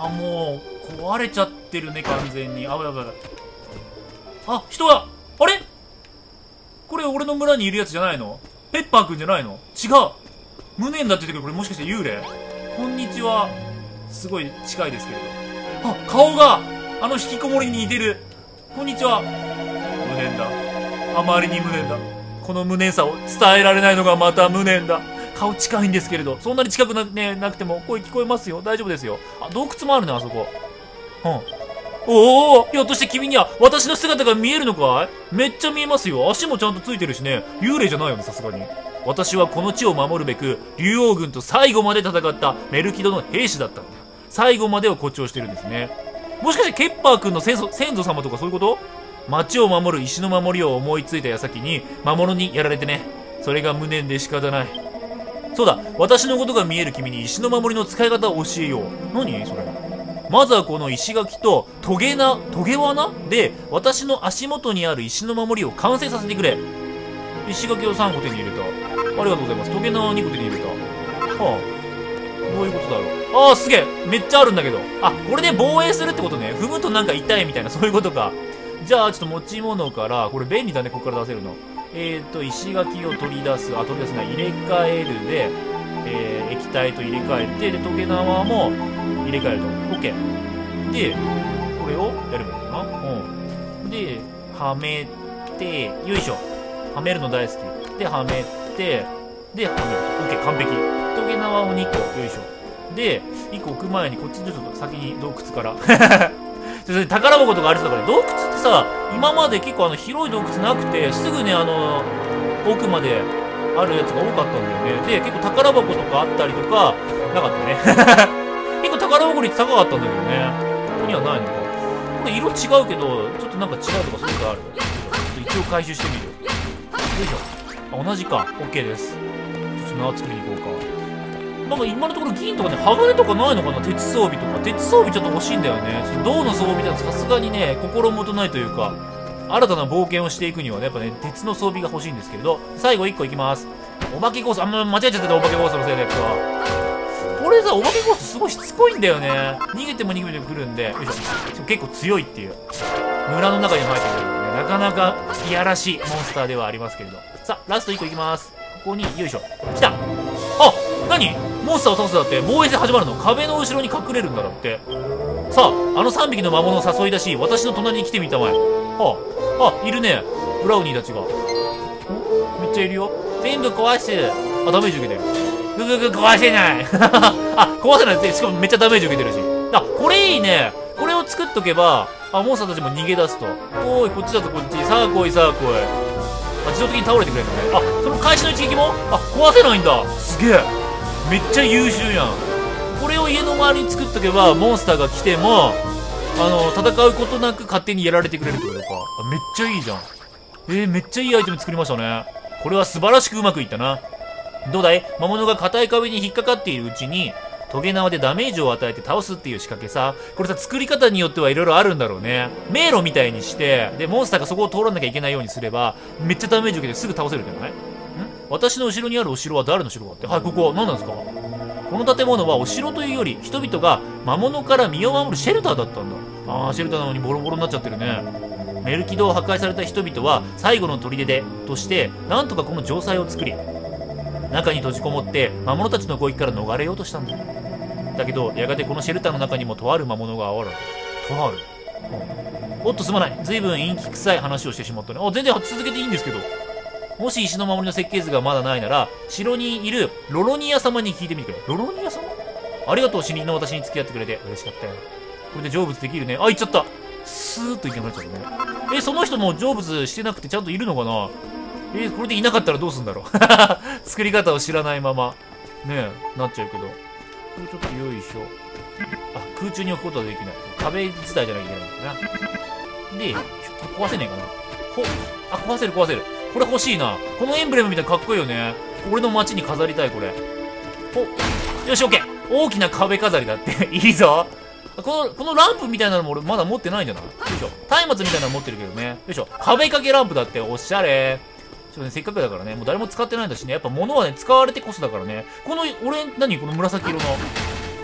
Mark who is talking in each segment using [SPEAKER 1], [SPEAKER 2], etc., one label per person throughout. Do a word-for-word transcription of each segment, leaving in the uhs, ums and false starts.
[SPEAKER 1] あ、もう、壊れちゃってるね、完全に。あ、やばいやばい。あ、人があれこれ俺の村にいるやつじゃないの？ペッパーくんじゃないの？違う無念だって言ってくる。これもしかして幽霊？こんにちは。すごい近いですけれど。あ、顔があの引きこもりに似てる。こんにちは。無念だ。あまりに無念だ。この無念さを伝えられないのがまた無念だ。顔近いんですけれど、そんなに近くな、ね、なくても声聞こえますよ。大丈夫ですよ。あ、洞窟もあるな、あそこ。うん。おお、ひょっとして君には私の姿が見えるのかい？めっちゃ見えますよ。足もちゃんとついてるしね。幽霊じゃないよね、さすがに。私はこの地を守るべく、竜王軍と最後まで戦ったメルキドの兵士だったんだ。最後までを誇張してるんですね。もしかしてケッパー君の先祖、先祖様とかそういうこと？町を守る石の守りを思いついた矢先に魔物にやられてね。それが無念で仕方ない。そうだ、私のことが見える君に石の守りの使い方を教えよう。何それ。まずはこの石垣とトゲな、トゲ罠で私の足元にある石の守りを完成させてくれ。石垣をさんこ手に入れた。ありがとうございます。トゲ縄にこ手に入れた。はあ。どういうことだろう。ああ、すげえ。めっちゃあるんだけど。あ、これで防衛するってことね。踏むとなんか痛いみたいな、そういうことか。じゃあ、ちょっと持ち物から、これ便利だね、ここから出せるの。えーと、石垣を取り出す。あ、取り出すな。入れ替えるで、えー、液体と入れ替えて、で、トゲ縄も入れ替えると。OK。で、これをやればいいかな。うん。で、はめて、よいしょ。はめるの大好き。で、はめて、で、はめる。OK、完璧。トゲ縄をにこ、よいしょ。で、いっこ置く前に、こっちちょっと先に洞窟から。宝箱とかありそうだから、洞窟ってさ、今まで結構あの、広い洞窟なくて、すぐね、あの、奥まであるやつが多かったんだよね。で、結構宝箱とかあったりとか、なかったね。結構宝箱率高かったんだけどね。ここにはないのか。これ色違うけど、ちょっとなんか違うとかそういうことある？ちょっと一応回収してみる。よいしょ。あ、同じか。OK です。ちょっと縄作りに行こうか。なんか今のところ銀とかね、鋼とかないのかな？鉄装備とか。鉄装備ちょっと欲しいんだよね。ちょっと銅の装備だとさすがにね、心もとないというか、新たな冒険をしていくにはね、やっぱね、鉄の装備が欲しいんですけれど、最後いっこいきます。お化けゴースト、あんま間違えちゃってた、お化けゴーストのせいでやつは。これさ、お化けゴーストすごいしつこいんだよね。逃げても逃げても来るんで、よいしょ。結構強いっていう。村の中に入ってくるので、ね、なかなかいやらしいモンスターではありますけれど。さあ、ラストいっこいきます。ここに、よいしょ。来た！あ！何？モンスターを倒すだって、防衛戦始まるの？壁の後ろに隠れるんだだって。さあ、あのさんびきの魔物を誘い出し、私の隣に来てみたまえ。はあ、あ、いるね。ブラウニーたちが。めっちゃいるよ。全部壊す。あ、ダメージ受けてる。ぐぐぐ、壊せない。あ、壊せない。しかもめっちゃダメージ受けてるし。あ、これいいね。これを作っとけば、あ、モンスターたちも逃げ出すと。おーい、こっちだぞ、こっち。さあ来い、さあ来い。あ、自動的に倒れてくれるのね。あ、その開始の一撃もあ、壊せないんだ。すげえ。めっちゃ優秀やん。これを家の周りに作っとけば、モンスターが来ても、あの、戦うことなく勝手にやられてくれるってことか。あ、めっちゃいいじゃん。えー、めっちゃいいアイテム作りましたね。これは素晴らしくうまくいったな。どうだい？魔物が硬い壁に引っかかっているうちに、トゲ縄でダメージを与えて倒すっていう仕掛けさ。これさ、作り方によってはいろいろあるんだろうね。迷路みたいにして、で、モンスターがそこを通らなきゃいけないようにすれば、めっちゃダメージ受けてすぐ倒せるんじゃない？ん？私の後ろにあるお城は誰の城かって。はい、ここ。何なんですか？この建物はお城というより、人々が魔物から身を守るシェルターだったんだ。あー、シェルターなのにボロボロになっちゃってるね。メルキドを破壊された人々は最後の砦でとしてなんとかこの城塞を作り、中に閉じこもって魔物たちの攻撃から逃れようとしたんだ。だけどやがてこのシェルターの中にもとある魔物が現れた。とある、うん、おっとすまない。随分陰気臭い話をしてしまったね。あ、全然続けていいんですけど。もし石の守りの設計図がまだないなら、城にいるロロニア様に聞いてみるけど。ロロニア様？ありがとう、死人の私に付き合ってくれて。嬉しかったよ。これで成仏できるね。あ、行っちゃった。スーッといけなくなっちゃったね。え、その人も成仏してなくてちゃんといるのかな？え、これでいなかったらどうすんだろう。作り方を知らないまま。ねえ、なっちゃうけど。これちょっとよいしょ。あ、空中に置くことはできない。壁伝いじゃなきゃいけないんだな。で、壊せねえかな。ほ、あ、壊せる壊せる。これ欲しいな。このエンブレムみたいなかっこいいよね。俺の街に飾りたい、これ。ほ、よし、オッケー。大きな壁飾りだって。いいぞ。この、このランプみたいなのも俺まだ持ってないんじゃない？よいしょ。松明みたいなの持ってるけどね。よいしょ。壁掛けランプだって、おしゃれ。ちょっとね、せっかくだからね、もう誰も使ってないんだしね。やっぱ物はね、使われてこそだからね。この、俺、何この紫色の。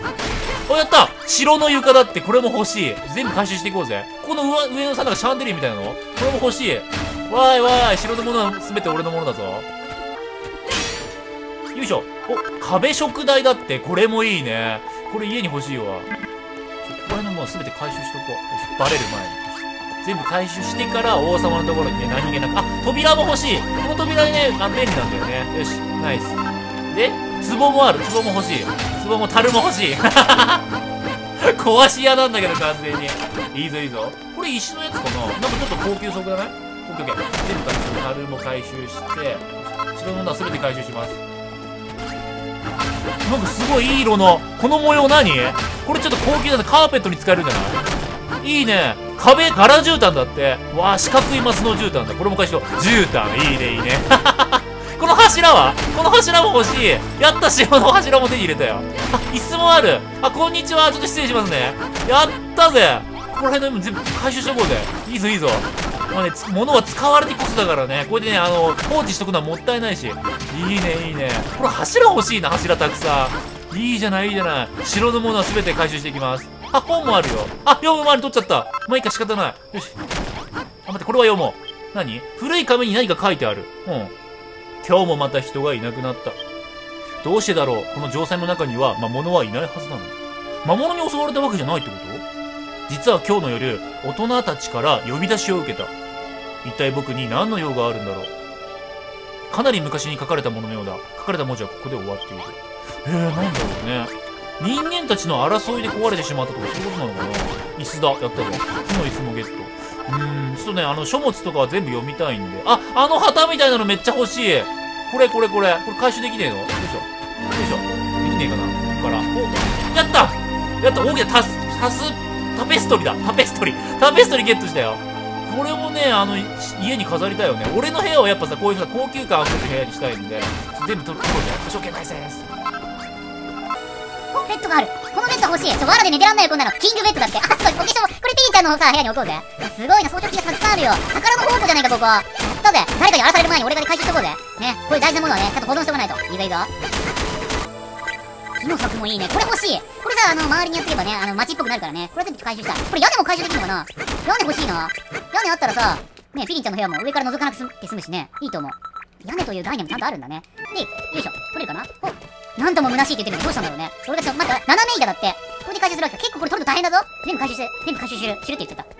[SPEAKER 1] お、やった、城の床だって。これも欲しい。全部回収していこうぜ。この上、上のさ、なんかシャンデリアみたいなのこれも欲しい。わーいわーい、城のものは全て俺のものだぞ。よいしょ。お、壁食台だって。これもいいね。これ家に欲しいわ。ここら辺のもの全て回収しとこう。よし、バレる前に。全部回収してから王様のところにね、何気なく。あ、扉も欲しい。この扉ね、あ、便利なんだよね。よし、ナイス。で、壺もある。壺も欲しい。壺も樽も欲しい。壊し屋なんだけど、完全に。いいぞいいぞ。これ石のやつかな。なんかちょっと高級そうだね。オッケーオッケー。全部回収。樽も回収して、白のものは全て回収します。なんかすごいいい色の、この模様何？これちょっと高級だね。カーペットに使えるんじゃない？いいね。壁、柄絨毯だって。わあ、四角いマスの絨毯だ。これも返しと。絨毯、いいね、いいね。この柱はこの柱も欲しい。やった、城の柱も手に入れたよ。あ、椅子もある。あ、こんにちは。ちょっと失礼しますね。やったぜ。ここら辺の全部回収しとこうぜ。いいぞ、いいぞ。まあね、物は使われてこそだからね。これでね、あの、放置しとくのはもったいないし。いいね、いいね。これ柱欲しいな、柱たくさん。いいじゃない、いいじゃない。城のものは全て回収していきます。あ、本もあるよ。あ、読む前に取っちゃった。まあいいか、仕方ない。よし。あ、待って、これは読もう。何？古い紙に何か書いてある。うん。今日もまた人がいなくなった。どうしてだろう。この城塞の中には魔物はいないはずなの。魔物に襲われたわけじゃないってこと？実は今日の夜、大人たちから呼び出しを受けた。一体僕に何の用があるんだろう。かなり昔に書かれたもののようだ。書かれた文字はここで終わっている。えー、なんだろうね。人間たちの争いで壊れてしまったとかそういうことなのかな。椅子だ。やったぞ。木の椅子もゲット。うーん、ちょっとね、あの、書物とかは全部読みたいんで。あ、あの旗みたいなのめっちゃ欲しい。これこれこれ。これ回収できねえの？よいしょ。よいしょ。できねえかな。ここから。お、やったやった。大きなタス、タス、タペストリだ。タペストリ。タペストリゲットしたよ。これもね、あの、家に飾りたいよね。俺の部屋はやっぱさ、こういうさ、高級感あふれる部屋にしたいんで、全部取ろうぜ。証券ナイスです。
[SPEAKER 2] お、ベッドがある。このベッド欲しい。ちょ、藁で寝てらんないよ、こんなの。キングベッドだって。あ、すごい。ポケション、これピーちゃんのさ、部屋に置こうぜ。すごいな、装飾品がたくさんあるよ。宝の宝庫じゃないか、ここ。やったぜ。誰かに荒らされる前に俺が回収しとこうぜ。ね。こういう大事なものはね、ちゃんと保存しとかないと。いいぞいいぞ。木の柵もいいね。これ欲しい。これさ、あの、周りにやってればね、あの、街っぽくなるからね。これ全部回収したい。これ屋根も回収できるのかな？屋根欲しいな。屋根あったらさ、ね、ピリンちゃんの部屋も上から覗かなくて済むしね。いいと思う。屋根という概念もちゃんとあるんだね。で、よいしょ。取れるかな？お、なんとも虚しいって言ってるけど、どうしたんだろうね。それがちょっと待って、斜め板だって。これで回収するわけか。結構これ取ると大変だぞ。全部回収して、全部回収する、するって言っちゃった。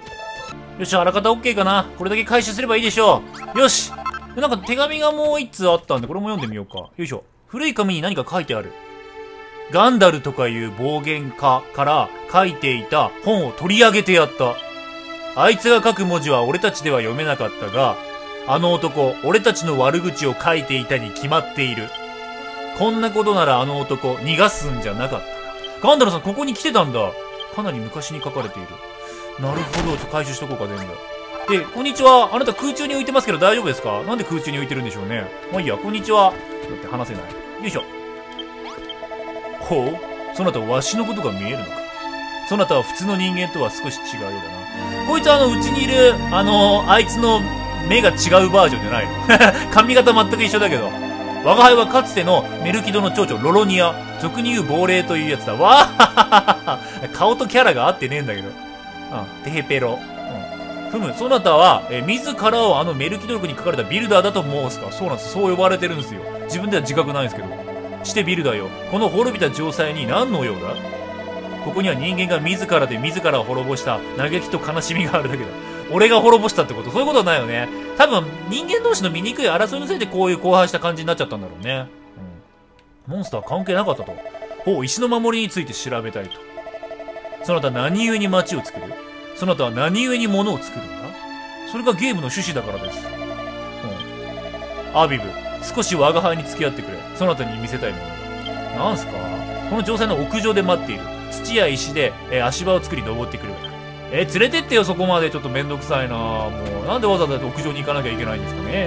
[SPEAKER 1] よし、あらかた OK かな。これだけ回収すればいいでしょう。よし。なんか手紙がもう一通あったんで、これも読んでみようか。よいしょ。古い紙に何か書いてある。ガンダルとかいう暴言家から書いていた本を取り上げてやった。あいつが書く文字は俺たちでは読めなかったが、あの男、俺たちの悪口を書いていたに決まっている。こんなことならあの男、逃がすんじゃなかった。ガンダルさん、ここに来てたんだ。かなり昔に書かれている。なるほど。ちょっと回収しとこうか、全部。で、こんにちは。あなた空中に浮いてますけど大丈夫ですか？なんで空中に浮いてるんでしょうね。まあいいや、こんにちは。だって話せない。よいしょ。ほう？そなたはわしのことが見えるのか？そなたは普通の人間とは少し違うようだな。こいつはあの、うちにいる、あのー、あいつの目が違うバージョンじゃないの髪型全く一緒だけど。我が輩はかつてのメルキドの長女ロロニア。俗に言う亡霊というやつだ。わー顔とキャラが合ってねえんだけど。うん。テヘペロ。うん。ふむ、そなたは、え、自らをあのメルキド録に書かれたビルダーだと申すか？そうなんです。そう呼ばれてるんですよ。自分では自覚ないんですけど。してビルダーよ。この滅びた城塞に何の用だ？ここには人間が自らで自らを滅ぼした嘆きと悲しみがあるだけだ。俺が滅ぼしたってこと？そういうことはないよね。多分、人間同士の醜い争いのせいでこういう荒廃した感じになっちゃったんだろうね。うん。モンスター関係なかったと。ほう、石の守りについて調べたいと。そなたは何故に町を作る？そなたは何故に物を作るんだ？それがゲームの趣旨だからです。うん。アビブ、少し我が輩に付き合ってくれ。そなたに見せたいものだ。なんすか？この城塞の屋上で待っている。土や石で、えー、足場を作り登ってくる。えー、連れてってよ、そこまで。ちょっとめんどくさいなもう。なんでわざわざ屋上に行かなきゃいけないんですかね。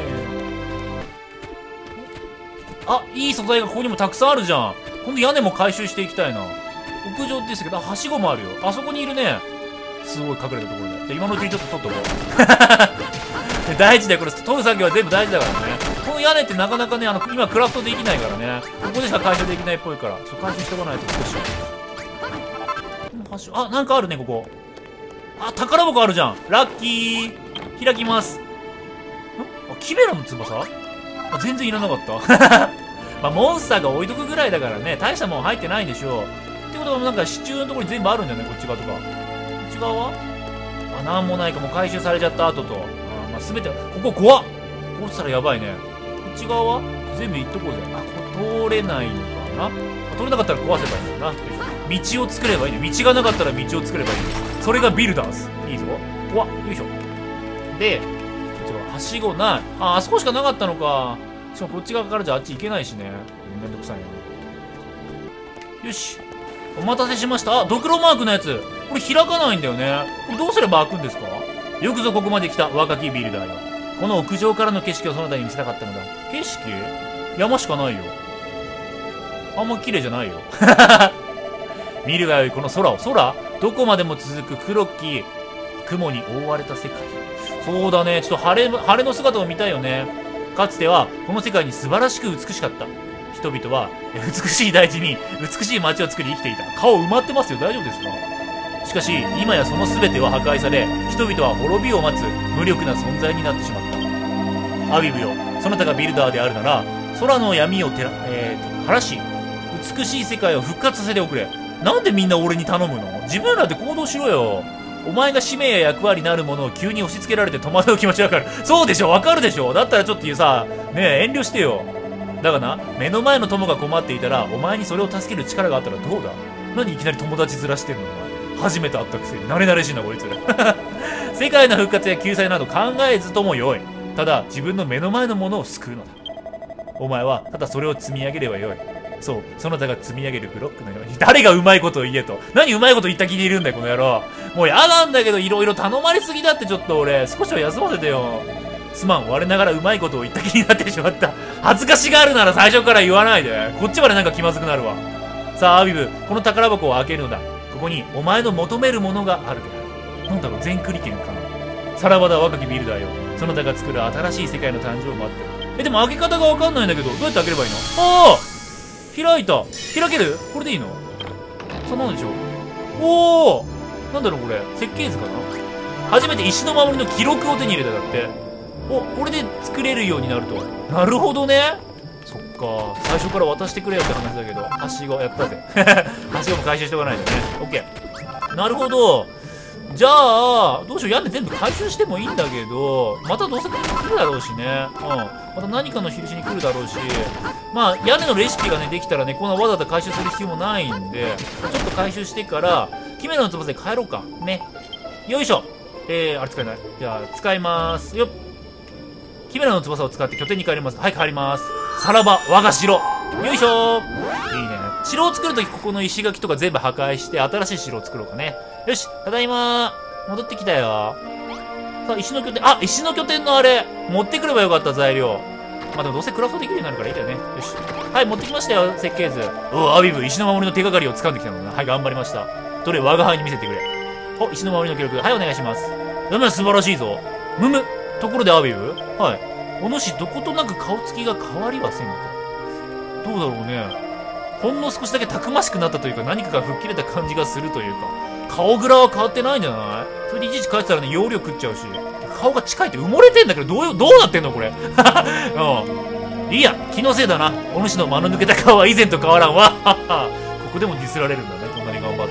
[SPEAKER 1] あ、いい素材がここにもたくさんあるじゃん。今度屋根も回収していきたいな。屋上ですけど、あ、はしごもあるよ。あそこにいるね。すごい隠れたところで。じゃ今のうちにちょっと取っとこう。大事だよ、これ。取る作業は全部大事だからね。この屋根ってなかなかね、あの、今クラフトできないからね。ここでしか回収できないっぽいから。ちょっと回収しておかないと少し。 端あ、なんかあるね、ここ。あ、宝箱あるじゃん。ラッキー。開きます。んあ、キメラの翼あ、全然いらなかった。まあ、モンスターが置いとくぐらいだからね、大したもん入ってないんでしょう。ってことは、なんか支柱のところに全部あるんだよね、こっち側とか。こっち側はあ、なんもないか。もう回収されちゃった後と。あ、まあ、すべて、ここ怖っ。こうしたらやばいね。こっち側は全部行っとこうぜ。あ、これ通れないのかな。通れなかったら壊せばいいんだな。道を作ればいいね。道がなかったら道を作ればいい。それがビルダーズ。いいぞ。怖っ。よいしょ。で、こっちははしごない。あ、あそこしかなかったのか。しかもこっち側からじゃあっち行けないしね。めんどくさいな。よし。お待たせしました。あ、ドクロマークのやつ。これ開かないんだよね。これどうすれば開くんですか？よくぞここまで来た若きビルダーよ。この屋上からの景色をそなたに見せたかったのだ。景色？山しかないよ。あんま綺麗じゃないよ。見るがよいこの空を。空？どこまでも続く黒き雲に覆われた世界。そうだね。ちょっと晴れ、晴れの姿を見たいよね。かつてはこの世界に素晴らしく美しかった。人々は美しい大地に美しい街を作り生きていた。顔埋まってますよ。大丈夫ですか？しかし今やその全ては破壊され、人々は滅びを待つ無力な存在になってしまった。アビブよ、そなたがビルダーであるなら空の闇を照ら、えー、晴らし美しい世界を復活させておくれ。なんでみんな俺に頼むの？自分らで行動しろよ。お前が使命や役割になるものを急に押し付けられて戸惑う気持ちわかる。そうでしょ、わかるでしょ。だったらちょっとさ、ねえ、遠慮してよ。だがな、目の前の友が困っていたら、お前にそれを助ける力があったらどうだ？何いきなり友達ずらしてんの？初めて会ったくせに。慣れ慣れしいな、こいつ。世界の復活や救済など考えずともよい。ただ、自分の目の前のものを救うのだ。お前は、ただそれを積み上げればよい。そう、そなたが積み上げるブロックのように。誰がうまいことを言えと。何うまいこと言った気でいるんだよ、この野郎。もうやなんだけど、いろいろ頼まれすぎだって、ちょっと俺、少しは休ませてよ。すまん、我ながらうまいことを言った気になってしまった。恥ずかしがあるなら最初から言わないで。こっちまでなんか気まずくなるわ。さあ、アビブ、この宝箱を開けるのだ。ここに、お前の求めるものがあるである。なんだろう、全クリ券かな。さらばだ、若きビルダーよ。そなたが作る新しい世界の誕生を待ってる。え、でも開け方がわかんないんだけど、どうやって開ければいいの？ああ！開いた。開ける？これでいいの？そうなんでしょう。おお！なんだろうこれ。設計図かな？初めて石の守りの記録を手に入れただって。お、これで作れるようになると。なるほどね。そっか。最初から渡してくれよって話だけど。はしご、やったぜ。はしごも回収しておかないとね。オッケー。なるほど。じゃあ、どうしよう。屋根全部回収してもいいんだけど、またどうせ来るだろうしね。うん。また何かの印に来るだろうし。まあ、屋根のレシピがね、できたらね、こんなわざわざ回収する必要もないんで、ちょっと回収してから、キメラの翼で帰ろうか。ね。よいしょ。えー、あれ使えない。じゃあ、使いまーす。よっ。キメラの翼を使って拠点に帰ります。はい、帰ります。さらば、我が城。よいしょー。いいね。城を作るとき、ここの石垣とか全部破壊して、新しい城を作ろうかね。よし、ただいまー。戻ってきたよ。さあ、石の拠点、あ、石の拠点のあれ、持ってくればよかった、材料。まあでもどうせクラフトできるようになるからいいんだよね。よし。はい、持ってきましたよ、設計図。おう、アビブ、石の守りの手がかりを掴んできたのだな。はい、頑張りました。どれ、我が輩に見せてくれ。お、石の守りの記録。はい、お願いします。うむ、素晴らしいぞ。むむ。ところでアビブ、はい。お主、どことなく顔つきが変わりはせんか。どうだろうね。ほんの少しだけたくましくなったというか、何かが吹っ切れた感じがするというか、顔グラは変わってないんじゃない？それでいちいち書いてたらね、容量食っちゃうし。顔が近いって埋もれてんだけど、どう、どうなってんのこれ。うん。いいや、気のせいだな。お主の間の抜けた顔は以前と変わらんわ。ここでもディスられるんだね、こんなに頑張って。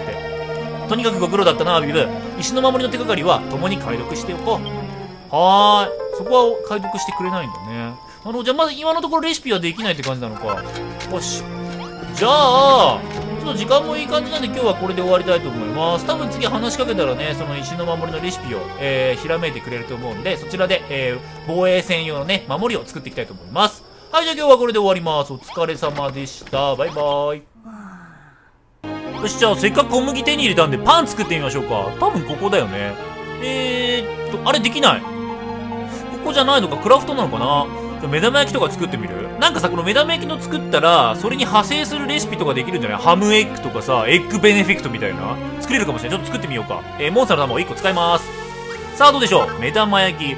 [SPEAKER 1] とにかくご苦労だったな、アビブ。石の守りの手がかりは共に解読しておこう。はーい。そこは解読してくれないんだね。あの、じゃあまだ今のところレシピはできないって感じなのか。よし。じゃあ、ちょっと時間もいい感じなんで今日はこれで終わりたいと思います。多分次話しかけたらね、その石の守りのレシピを、えー、ひらめいてくれると思うんで、そちらで、えー、防衛戦用のね、守りを作っていきたいと思います。はい、じゃあ今日はこれで終わります。お疲れ様でした。バイバーイ。よし、じゃあせっかく小麦手に入れたんでパン作ってみましょうか。多分ここだよね。えーっと、あれできない。ここじゃないのか、クラフトなのかな。目玉焼きとか作ってみる？なんかさ、この目玉焼きの作ったら、それに派生するレシピとかできるんじゃない？ハムエッグとかさ、エッグベネフィクトみたいな。作れるかもしれない。ちょっと作ってみようか。えー、モンスターの玉をいっこ使います。さあ、どうでしょう？目玉焼き。これも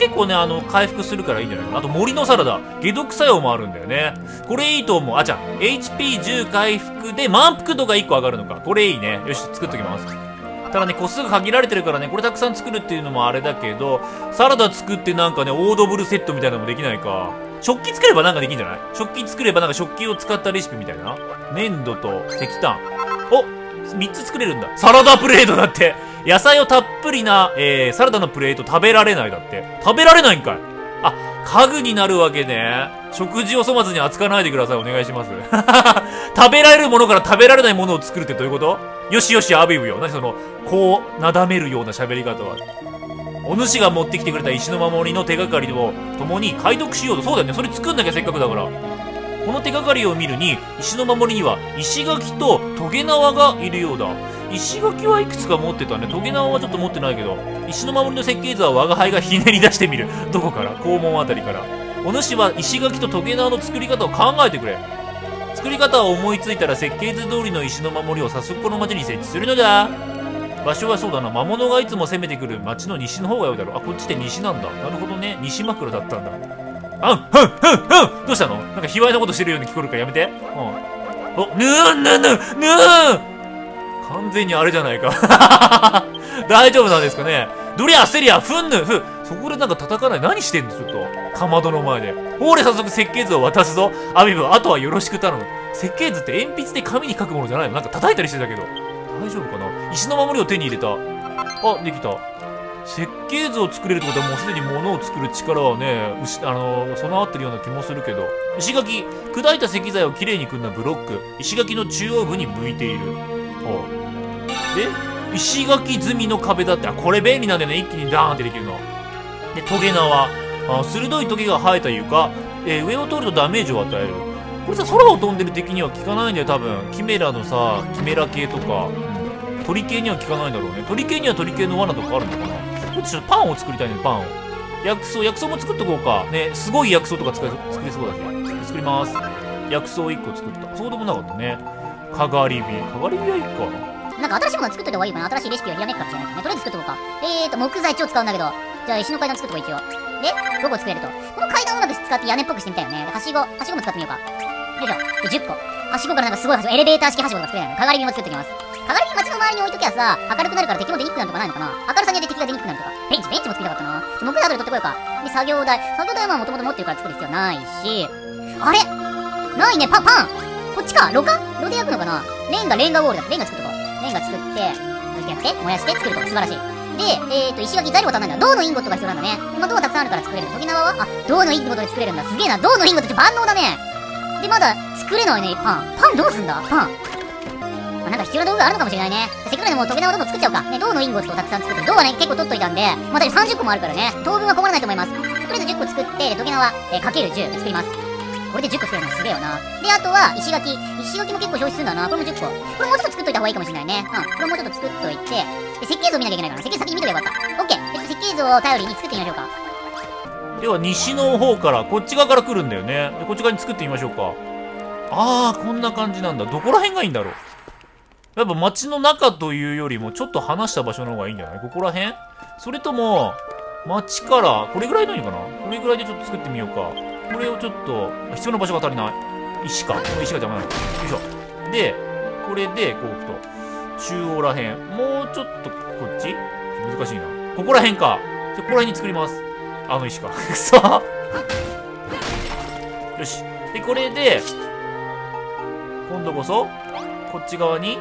[SPEAKER 1] 結構ね、あの、回復するからいいんじゃないかな。あと森のサラダ。解毒作用もあるんだよね。これいいと思う。あ、じゃあ、エイチピーじゅう 回復で満腹度がいっこ上がるのか。これいいね。よし、作っときます。ただね、個数が限られてるからね、これたくさん作るっていうのもあれだけど、サラダ作ってなんかね、オードブルセットみたいなのもできないか。食器作ればなんかできんじゃない？食器作ればなんか食器を使ったレシピみたいな。粘土と石炭。お！みっつ作れるんだ。サラダプレートだって。野菜をたっぷりな、えー、サラダのプレート食べられないだって。食べられないんかい。あ、家具になるわけね。食事を粗末に扱わないでください。お願いします。食べられるものから食べられないものを作るってどういうこと？よしよし、アビブよ。何その、こう、なだめるような喋り方は。お主が持ってきてくれた石の守りの手がかりと共に解読しようと。そうだよね。それ作んなきゃせっかくだから。この手がかりを見るに、石の守りには石垣とトゲ縄がいるようだ。石垣はいくつか持ってたね。トゲ縄はちょっと持ってないけど、石の守りの設計図は我が輩がひねり出してみる。どこから？肛門あたりから。お主は石垣とトゲ縄の作り方を考えてくれ。作り方を思いついたら設計図通りの石の守りを早速この町に設置するのだ。場所はそうだな。魔物がいつも攻めてくる町の西の方がよいだろう。あ、こっちって西なんだ。なるほどね。西枕だったんだ。あん、ふん、ふん、ふんどうしたの？なんか卑猥なことしてるように聞こえるからやめて。うん。お、ぬーん、ぬーん、ぬーん、ぬーん完全にあれじゃないか。大丈夫なんですかね。ドリア、セリア、フンヌ、フそこでなんか叩かない。何してんのちょっと。かまどの前で。ほーれ早速設計図を渡すぞ。アビブ、あとはよろしく頼む。設計図って鉛筆で紙に書くものじゃないの？なんか叩いたりしてたけど。大丈夫かな？石の守りを手に入れた。あ、できた。設計図を作れるってことはもうすでに物を作る力はね、うしあのー、備わってるような気もするけど。石垣、砕いた石材をきれいに組んだブロック。石垣の中央部に向いている。あで、石垣積みの壁だって。あ、これ便利なんだよね。一気にダーンってできるの。で、トゲ縄。あ、鋭いトゲが生えた床。えー、上を通るとダメージを与える。これさ、空を飛んでる敵には効かないんだよ、多分。キメラのさ、キメラ系とか。うん。鳥系には効かないんだろうね。鳥系には鳥系の罠とかあるのかな。ちょっとちょっとパンを作りたいね、パンを。薬草、薬草も作っとこうか。ね、すごい薬草とか作り作りそうだし。作ります。薬草いっこ作った。そうでもなかったね。かがり火。かがり火はいいか。
[SPEAKER 2] なんか新しいもの作っといた方がいいかな。新しいレシピをひらめくかもしれないからね。とりあえず作っとこうか。えーと、木材超使うんだけど。じゃあ石の階段作っとこう一応。で、ごこ作れると。この階段をうまく使って屋根っぽくしてみたいよね。はしご、はしごも使ってみようか。よいしょ。で、じゅっこ。はしごからなんかすごいはしご、エレベーター式はしごとか作れないの。かがり火も作っておきます。かがり火街の周りに置いときゃさ、明るくなるから敵も出にくくなるとかないのかな。明るさによって敵が出にくくなるとか。ベンチ、ベンチも作りたかったな。ちょ木材後で取ってこようか。で、作業台。作業台はもともと持ってるから作る必要ないし。あれないね、パン、パンこっちか炉か炉で焼くのかな。レンガ、レンガウォールだ。レンガ作っとこう。レンガ作って、やって、燃やして作ると。素晴らしい。で、えーと、石垣材料が足んないんだ。銅のインゴットが必要なんだね。まあ、銅はたくさんあるから作れる。トゲ縄はあ、銅のインゴットで作れるんだ。すげえな。銅のインゴットって万能だね。で、まだ作れないね、パン。パンどうすんだパン。まあ、なんか必要な道具があるのかもしれないね。せっかくでもうトゲ縄どんどん作っちゃおうか。ね、銅のインゴットをたくさん作って。銅はね、結構取っといたんで、まださんじゅっこもあるからね。当分は困らないと思います。とりあえずじゅっこ作って、トゲ縄、えー、かけるじゅう作ります。これでじゅっこ作れるのすげえよな。で、あとは、石垣。石垣も結構消費するんだな。これもじゅっこ。これもうちょっと作っといた方がいいかもしれないね。うん。これもうちょっと作っといて、で、設計図を見なきゃいけないから、設計図先に見とけばよかった。オッケー。えっと、設計図を頼りに作ってみましょうか。
[SPEAKER 1] では、西の方から、こっち側から来るんだよね。でこっち側に作ってみましょうか。あー、こんな感じなんだ。どこら辺がいいんだろう。やっぱ街の中というよりも、ちょっと離した場所の方がいいんじゃない？ここら辺？それとも、街から、これぐらいのいいかな？これぐらいでちょっと作ってみようか。これをちょっと、必要な場所が足りない。石か。この石が邪魔なの。よいしょ。で、これで、こう置くと。中央ら辺。もうちょっと、こっち？難しいな。ここら辺か。じゃ、ここら辺に作ります。あの石か。くそよし。で、これで、今度こそ、こっち側に、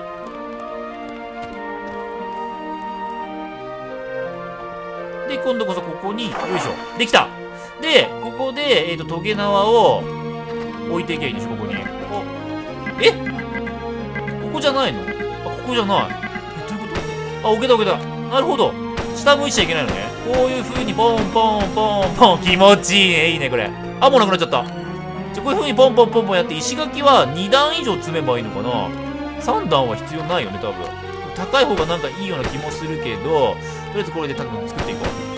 [SPEAKER 1] で、今度こそここに、よいしょ。できた。で、ここで、えっと、トゲ縄を置いていけばいいんでしょ、ここに。お、えここじゃないの？あ、ここじゃない。え、どういうこと？あ、置けた置けた。なるほど。下向いちゃいけないのね。こういう風にポンポンポンポン。気持ちいいね。いいね、これ。あ、もうなくなっちゃった。じゃ、こういう風にポンポンポンポンやって、石垣はに段以上積めばいいのかな？ さん 段は必要ないよね、多分。高い方がなんかいいような気もするけど、とりあえずこれで多分作っていこう。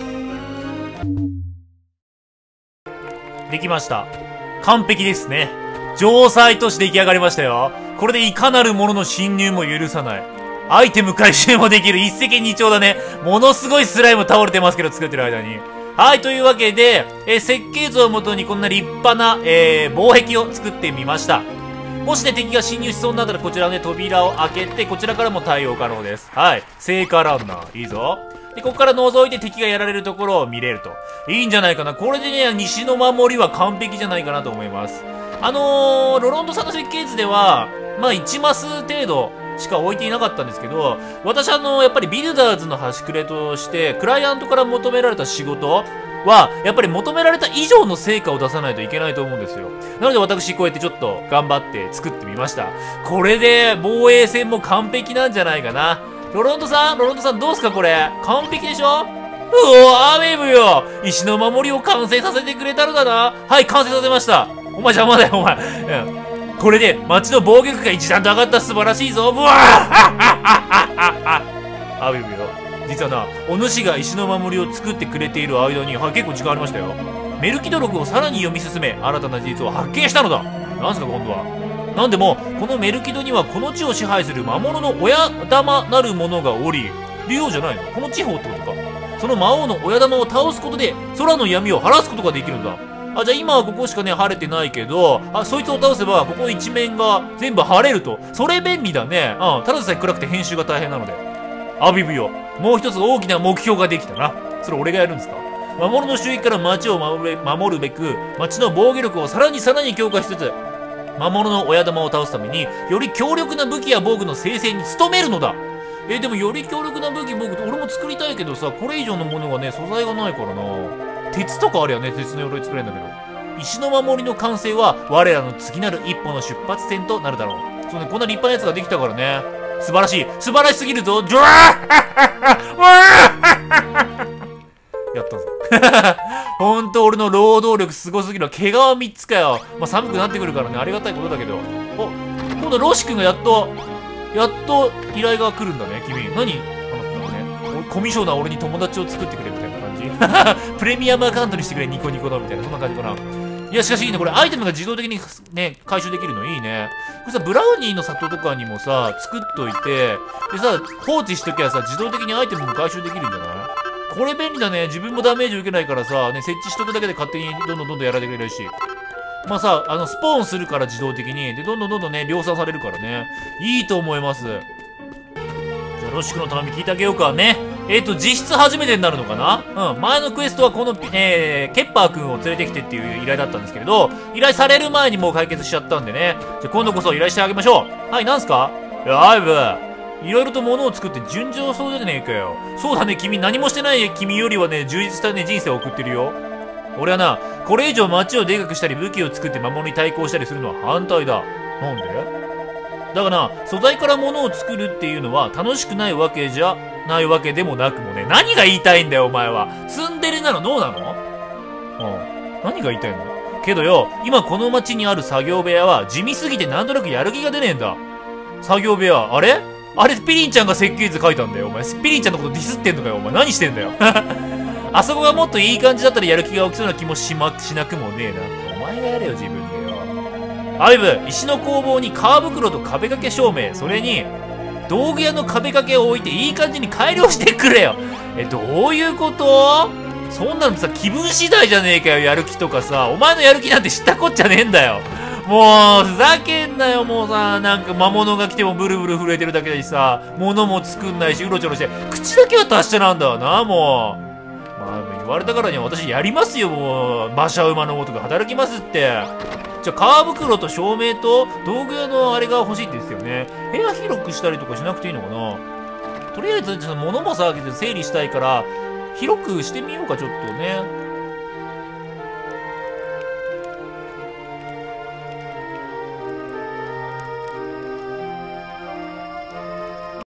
[SPEAKER 1] できました。完璧ですね。城塞都市出来上がりましたよ。これでいかなる者の侵入も許さない。アイテム回収もできる一石二鳥だね。ものすごいスライム倒れてますけど、作ってる間に。 はい、というわけで、えー、設計図をもとにこんな立派な、えー、防壁を作ってみました。もしね、敵が侵入しそうになったら、こちらのね、扉を開けて、こちらからも対応可能です。はい。聖火ランナー。いいぞ。で、ここから覗いて敵がやられるところを見れると。いいんじゃないかな。これでね、西の守りは完璧じゃないかなと思います。あのー、ロロンドさんの設計図では、まあ、いちマス程度しか置いていなかったんですけど、私あのー、やっぱりビルダーズの端くれとして、クライアントから求められた仕事は、やっぱり求められた以上の成果を出さないといけないと思うんですよ。なので私こうやってちょっと頑張って作ってみました。これで防衛戦も完璧なんじゃないかな。ロロンドさんロロンドさんどうすかこれ完璧でしょ？うおアメブよ石の守りを完成させてくれたのだな。はい、完成させました。お前邪魔だよ、お前。うん。これで町の防御力が一段と上がった素晴らしいぞ。うわアメブよ。実はな、お主が石の守りを作ってくれている間に、はい、結構時間ありましたよ。メルキド録をさらに読み進め、新たな事実を発見したのだ。なんすか、今度は。なんでも、このメルキドにはこの地を支配する魔物の親玉なる者がおり、竜王じゃないの？この地方ってことか。その魔王の親玉を倒すことで、空の闇を晴らすことができるのだ。あ、じゃあ今はここしかね、晴れてないけど、あ、そいつを倒せば、ここ一面が全部晴れると。それ便利だね。うん、ただでさえ暗くて編集が大変なので。アビブよ。もう一つ大きな目標ができたな。それ俺がやるんですか？魔物の襲撃から町を守れ守るべく、町の防御力をさらにさらに強化しつつ、魔物の親玉を倒すために、より強力な武器や防具の生成に努めるのだ。えー、でもより強力な武器、防具って俺も作りたいけどさ、これ以上のものがね、素材がないからな。鉄とかあるよね、鉄の鎧作れるんだけど。石の守りの完成は、我らの次なる一歩の出発点となるだろう。そうね、こんな立派なやつができたからね。素晴らしい。素晴らしすぎるぞ。ジョワーやったぞ。ほんと俺の労働力すごすぎるわ。毛皮みっつかよ。まあ、寒くなってくるからね、ありがたいことだけど。お、今度ロシ君がやっと、やっと依頼が来るんだね、君。何あのね、コミュ障な俺に友達を作ってくれみたいな感じ。プレミアムアカウントにしてくれ、ニコニコだみたいな、そんな感じかな。いや、しかしいいね。これアイテムが自動的にね、回収できるのいいね。これさ、ブラウニーの里とかにもさ、作っといて、でさ、放置しときゃさ、自動的にアイテムも回収できるんじゃない？これ便利だね。自分もダメージ受けないからさ、ね、設置しとくだけで勝手にどんどんどんどんやられてくれるし。まあさ、あの、スポーンするから自動的に。で、どんどんどんどんね、量産されるからね。いいと思います。じゃあ、ロシクの頼み聞いてあげようかね。えっと、実質初めてになるのかな？うん。前のクエストはこの、えー、ケッパーくんを連れてきてっていう依頼だったんですけれど、依頼される前にもう解決しちゃったんでね。じゃあ今度こそ依頼してあげましょう。はい、なんすか？いや、アイブ。いろいろと物を作って順調そうじゃねえかよ。そうだね、君何もしてない君よりはね、充実したね、人生を送ってるよ。俺はな、これ以上街をでかくしたり武器を作って魔物に対抗したりするのは反対だ。なんで？だからな、素材から物を作るっていうのは楽しくないわけじゃないわけでもなくもね。何が言いたいんだよ、お前は。ツンデレなのどうなの？うん。何が言いたいの？けどよ、今この街にある作業部屋は地味すぎてなんとなくやる気が出ねえんだ。作業部屋、あれあれ、ピリンちゃんが設計図書いたんだよ、お前。ピリンちゃんのことディスってんのかよ、お前。何してんだよ。あそこがもっといい感じだったらやる気が起きそうな気もしま、しなくもねえな。お前がやれよ、自分でよ。アイブ、石の工房に皮袋と壁掛け照明、それに、道具屋の壁掛けを置いていい感じに改良してくれよ。え、どういうこと？そんなのさ、気分次第じゃねえかよ、やる気とかさ。お前のやる気なんて知ったこっちゃねえんだよ。もう、ふざけんなよ、もうさ、なんか魔物が来てもブルブル震えてるだけだしさ、物も作んないし、うろちょろして、口だけは達者なんだわな、もう。まあ、言われたからには私やりますよ、もう。馬車馬のごとく働きますって。じゃあ、皮袋と照明と道具屋のあれが欲しいんですよね。部屋広くしたりとかしなくていいのかな？とりあえず、物もさ、整理したいから、広くしてみようか、ちょっとね。